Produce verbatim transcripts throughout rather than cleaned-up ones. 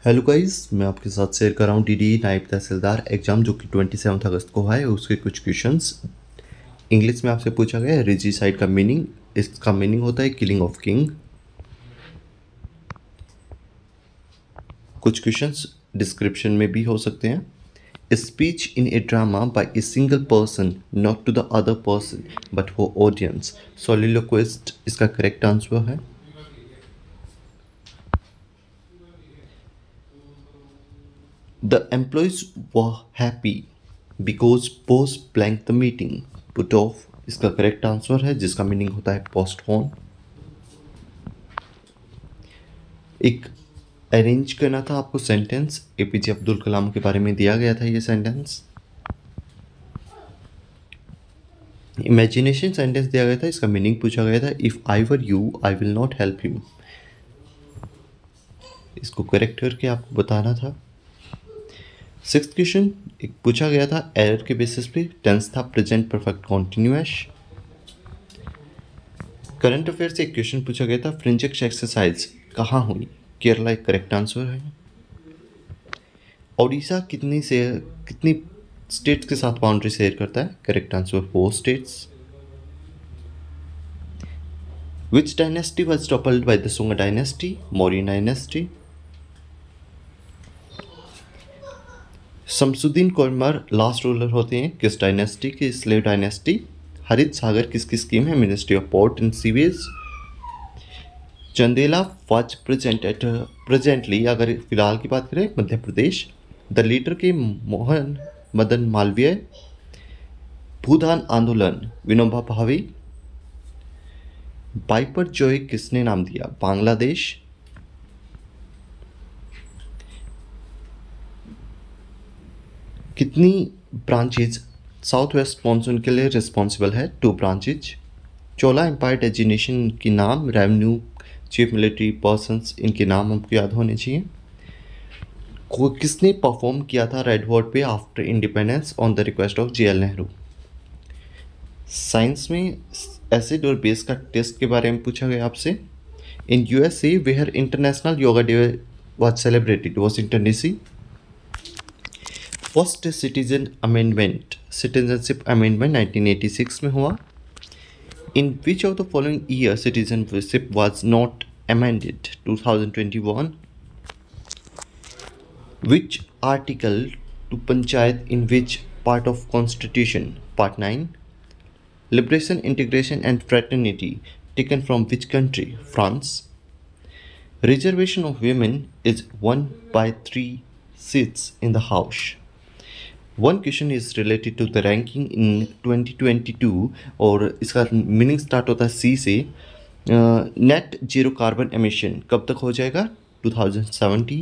Hello guys, मैं आपके साथ शेयर कर रहा हूँ डीडी नायब तहसीलदार एग्ज़ाम जो कि सत्ताईस अगस्त को है। उसके कुछ क्वेश्चंस इंग्लिश में आपसे पूछा गया है। रेजिसाइड का मीनिंग, इसका मीनिंग होता है किलिंग ऑफ किंग। कुछ क्वेश्चंस डिस्क्रिप्शन में भी हो सकते हैं। Speech in a drama by a single person not to the other person but for audience. Soliloquist इसका करेक्ट आंसर है। The employees were happy because boss blanked the meeting. Put off इसका correct answer है, जिसका meaning होता है postpone. एक arrange करना था आपको सेंटेंस, एपीजे अब्दुल कलाम के बारे में दिया गया था ये सेंटेंस। इमेजिनेशन सेंटेंस दिया गया था, इसका मीनिंग पूछा गया था if I were you I will not help you. इसको करेक्ट करके आपको बताना था। सिक्स्थ क्वेश्चन एक पूछा गया था एरर के बेसिस पे, टेंस था present perfect continuous. Current affair से एक क्वेश्चन पूछा गया था फ्रिंजेक्स एक्सरसाइज कहाँ हुई। केरला एक करेक्ट आंसर है। ओडिशा कितनी से कितनी स्टेट्स के साथ बाउंड्री शेयर करता है। Correct answer four states. Which dynasty was toppled by the Sunga dynasty. Maurya dynasty. Shamsuddin कोरमर लास्ट रूलर होते हैं किस डायनेस्टी के। Slave dynasty. हरित सागर किसकी स्कीम है। Ministry of port and sewage. Chandela was present at presently, अगर फिलहाल की बात करें, मध्य प्रदेश। द लीडर के मोहन मदन मालवीय। भूदान आंदोलन विनोबा भावे। बाइपर जॉय किसने नाम दिया। बांग्लादेश। कितनी ब्रांचेज साउथ वेस्ट मानसून के लिए रिस्पॉन्सिबल है। Two branches. Chola empire designation की नाम, रेवेन्यू, चीफ मिलिट्री पर्सन्स, इनके नाम हमको याद होने चाहिए। को किसने परफॉर्म किया था रेड वॉर्ड पे after independence on the request of J L Nehru. Science में एसिड और बेस का टेस्ट के बारे में पूछा गया आपसे। In USA where international yoga day was celebrated. Washington DC. First citizen amendment citizenship amendment nineteen eighty six में हुआ। In which of the following year citizenship was not amended. Two thousand twenty one. Which article to panchayat in which part of constitution. Part nine. Liberation, integration and fraternity taken from which country. France. Reservation of women is one by three seats in the house. One question is related to the ranking in twenty twenty two और इसका meaning start होता है सी से। Net zero carbon emission कब तक हो जाएगा। Two thousand seventy.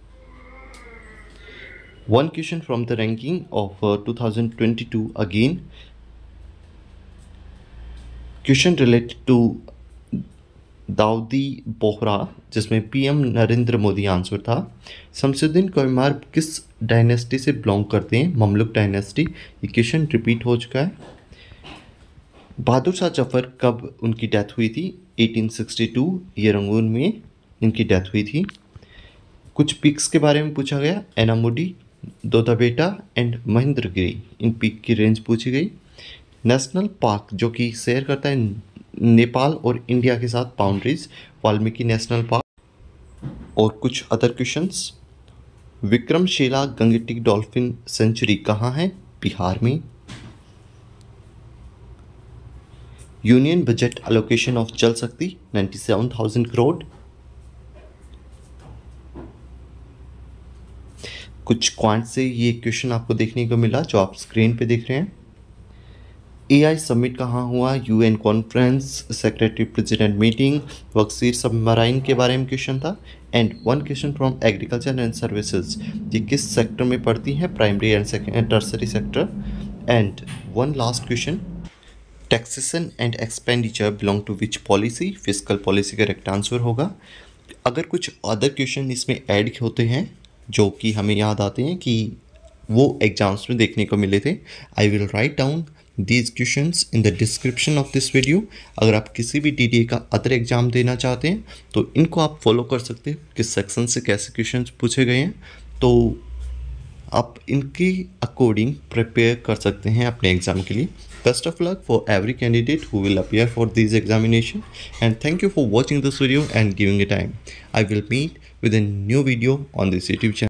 One question from the ranking of two thousand twenty two again. Question related to Dawoodi Bohra, जिसमें पीएम नरेंद्र मोदी आंसर था। शमसुद्दीन कोहिमार किस डायनेस्टी से बिलोंग करते हैं। Mamluk dynasty. ये क्वेश्चन रिपीट हो चुका है। बहादुर शाह जफर कब उनकी डेथ हुई थी। एटीन सिक्सटी टू, ये रंगून में इनकी डेथ हुई थी। कुछ पिक्स के बारे में पूछा गया। एनामुडी, दोदाबेटा एंड महेंद्रगिरी, इन पिक की रेंज पूछी गई। नेशनल पार्क जो कि शेयर करता है नेपाल और इंडिया के साथ बाउंड्रीज, वाल्मीकि नेशनल पार्क। और कुछ other questions. Vikramshila Gangetic dolphin sanctuary कहाँ है। बिहार में। यूनियन बजट एलोकेशन ऑफ जल शक्ति नाइन्टी सेवन थाउजेंड करोड़। कुछ क्वांट से ये क्वेश्चन आपको देखने को मिला जो आप स्क्रीन पे देख रहे हैं। एआई समिट कहाँ हुआ। UN conference, secretary president meeting, Vagsheer submarine के बारे में क्वेश्चन था। And one question from agriculture and services, ये किस सेक्टर में पढ़ती हैं। Primary and tertiary sector. And one last question, taxation and expenditure belong to which policy. Fiscal policy का करेक्ट आंसर होगा। अगर कुछ अदर क्वेश्चन इसमें ऐड होते हैं जो कि हमें याद आते हैं कि वो एग्जाम्स में देखने को मिले थे, I will write down these questions in the description of this video। अगर आप किसी भी टी टी ए का अदर एग्ज़ाम देना चाहते हैं तो इनको आप फॉलो कर सकते हैं, किस सेक्शन से कैसे क्वेश्चंस पूछे गए हैं, तो आप इनके अकॉर्डिंग प्रिपेयर कर सकते हैं अपने एग्ज़ाम के लिए। Best of luck for every candidate who will appear for this examination and thank you for watching this video and giving a time. I will meet with a new video on this YouTube channel।